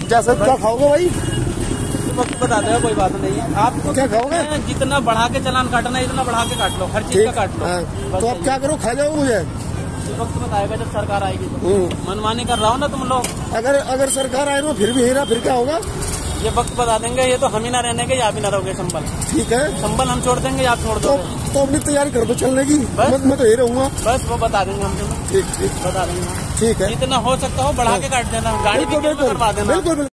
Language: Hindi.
जैसे क्या खाओगे भाई? वक्त बता दो, कोई बात नहीं है। आपको क्या खाओगे? जितना बढ़ा के चालान काटना है इतना बढ़ा के काट लो, हर चीज का काट लो। तो आप क्या करो, खा जाओ मुझे। वक्त बताएगा जब सरकार आएगी तो। मनमानी कर रहा हो ना तुम लोग। अगर सरकार आए तो फिर भी हेरा, फिर क्या होगा? ये वक्त बता देंगे। ये तो हम ही ना रहने के, या भी ना रहोगे संभल। ठीक है, संभल हम छोड़ देंगे, आप छोड़ दो। तो अपनी तैयारी कर दो चलने की। मैं तो यही रहूंगा। बस वो बता देंगे हम तुम्हें। ठीक बता देंगे। ठीक है, जितना हो सकता हो बढ़ा के काट देना, गाड़ी भी करवा देना। बिल्कुल।